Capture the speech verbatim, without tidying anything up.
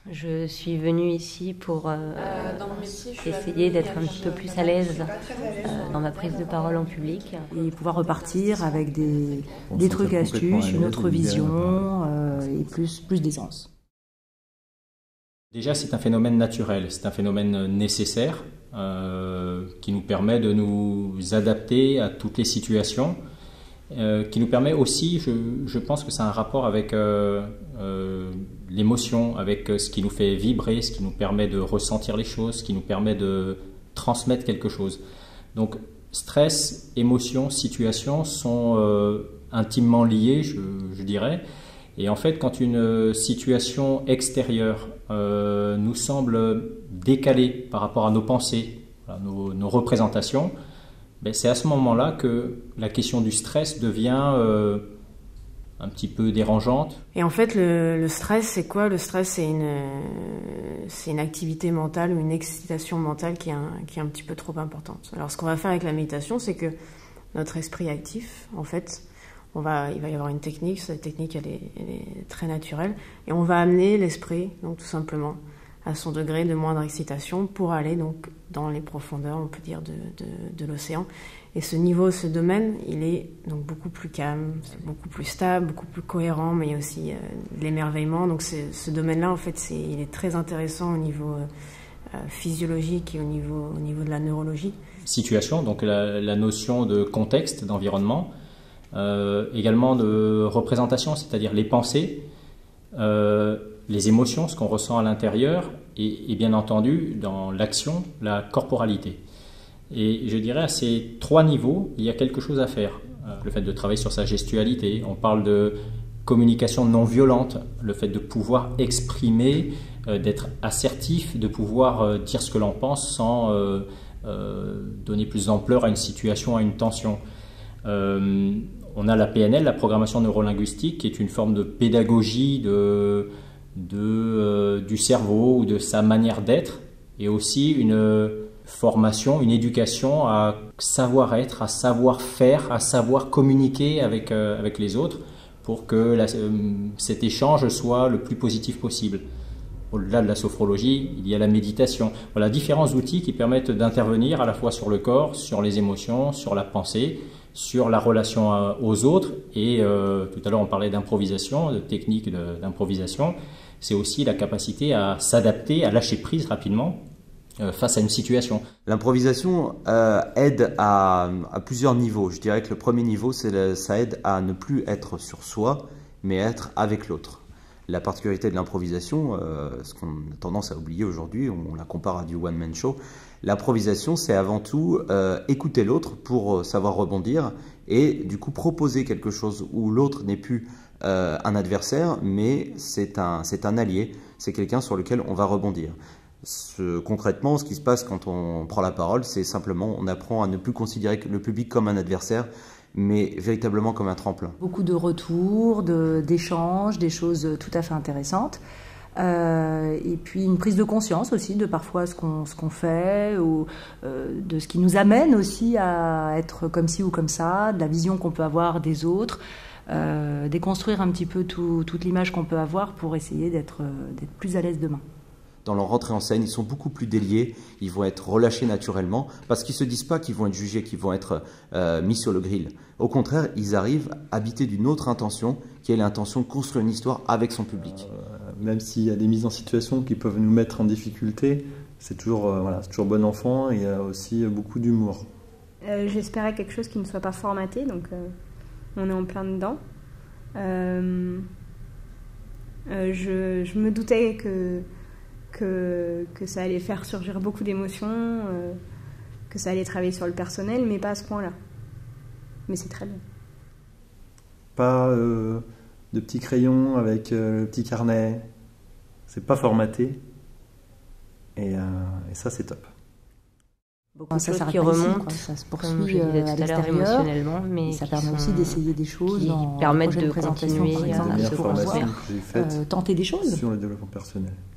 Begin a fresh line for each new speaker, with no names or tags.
Je suis venue ici pour euh,
euh, dans mon métier, je suis
essayer d'être un petit peu plus à l'aise euh, dans ma prise de parole en public.
Et pouvoir repartir avec des, des trucs et astuces, une autre vision euh, et plus, plus d'aisance.
Déjà, c'est un phénomène naturel, c'est un phénomène nécessaire euh, qui nous permet de nous adapter à toutes les situations, euh, qui nous permet aussi, je, je pense que c'est un rapport avec euh, euh, l'émotion, avec ce qui nous fait vibrer, ce qui nous permet de ressentir les choses, ce qui nous permet de transmettre quelque chose. Donc, stress, émotion, situation sont euh, intimement liés, je, je dirais. Et en fait, quand une situation extérieure euh, nous semble décalée par rapport à nos pensées, à nos, nos représentations, ben c'est à ce moment-là que la question du stress devient euh, un petit peu dérangeante.
Et en fait, le, le stress, c'est quoi? Le stress, c'est une, c'est une activité mentale ou une excitation mentale qui est, un, qui est un petit peu trop importante. Alors, ce qu'on va faire avec la méditation, c'est que notre esprit actif, en fait, On va, il va y avoir une technique, cette technique elle est, elle est très naturelle, et on va amener l'esprit, donc tout simplement, à son degré de moindre excitation pour aller donc dans les profondeurs, on peut dire, de, de, de l'océan. Et ce niveau, ce domaine, il est donc beaucoup plus calme, beaucoup plus stable, beaucoup plus cohérent, mais il y a aussi euh, de l'émerveillement. Donc ce domaine-là, en fait, c'est, il est très intéressant au niveau euh, physiologique et au niveau, au niveau de la neurologie.
Situation, donc la, la notion de contexte, d'environnement. Euh, également de représentation, c'est-à-dire les pensées, euh, les émotions, ce qu'on ressent à l'intérieur, et, et bien entendu, dans l'action, la corporalité. Et je dirais à ces trois niveaux, il y a quelque chose à faire. Euh, le fait de travailler sur sa gestualité, on parle de communication non violente, le fait de pouvoir exprimer, euh, d'être assertif, de pouvoir euh, dire ce que l'on pense sans euh, euh, donner plus d'ampleur à une situation, à une tension. Euh, on a la P N L, la programmation neurolinguistique, qui est une forme de pédagogie de, de, euh, du cerveau ou de sa manière d'être, et aussi une formation, une éducation à savoir-être, à savoir-faire, à savoir communiquer avec, euh, avec les autres pour que la, euh, cet échange soit le plus positif possible. Au-delà de la sophrologie, il y a la méditation. Voilà, différents outils qui permettent d'intervenir à la fois sur le corps, sur les émotions, sur la pensée, sur la relation aux autres. Et euh, tout à l'heure, on parlait d'improvisation, de technique d'improvisation. C'est aussi la capacité à s'adapter, à lâcher prise rapidement euh, face à une situation.
L'improvisation euh, aide à, à plusieurs niveaux. Je dirais que le premier niveau, c'est le, ça aide à ne plus être sur soi, mais être avec l'autre. La particularité de l'improvisation, euh, ce qu'on a tendance à oublier aujourd'hui, on la compare à du one-man show. L'improvisation, c'est avant tout euh, écouter l'autre pour savoir rebondir et du coup proposer quelque chose où l'autre n'est plus euh, un adversaire, mais c'est un, c'est un allié, c'est quelqu'un sur lequel on va rebondir. Ce, concrètement, ce qui se passe quand on prend la parole, c'est simplement on apprend à ne plus considérer le public comme un adversaire, mais véritablement comme un tremplin.
Beaucoup de retours, de, d'échanges, des choses tout à fait intéressantes. Euh, et puis une prise de conscience aussi de parfois ce qu'on, ce qu'on fait, ou euh, de ce qui nous amène aussi à être comme ci ou comme ça, de la vision qu'on peut avoir des autres, euh, déconstruire un petit peu tout, toute l'image qu'on peut avoir pour essayer d'être, d'être plus à l'aise demain.
Dans leur rentrée en scène, ils sont beaucoup plus déliés, ils vont être relâchés naturellement, parce qu'ils ne se disent pas qu'ils vont être jugés, qu'ils vont être euh, mis sur le grill. Au contraire, ils arrivent habités d'une autre intention, qui est l'intention de construire une histoire avec son public.
Euh, même s'il y a des mises en situation qui peuvent nous mettre en difficulté, c'est toujours, euh, voilà, c'est toujours bon enfant, et il y a aussi beaucoup d'humour.
Euh, j'espérais quelque chose qui ne soit pas formaté, donc euh, on est en plein dedans. Euh, euh, je, je me doutais que Que, que ça allait faire surgir beaucoup d'émotions, euh, que ça allait travailler sur le personnel, mais pas à ce point-là. Mais c'est très bien.
Pas euh, de petits crayons avec euh, le petit carnet. C'est pas formaté. Et, euh, et ça, c'est top.
Beaucoup de choses qui remontent, ça se poursuit euh, à l'extérieur, émotionnellement, mais
ça permet aussi d'essayer des choses,
qui
dans
permettent de
continuer
continuer
par exemple,
à
pour pouvoir
que j'ai faite
euh, tenter des choses
sur le développement personnel.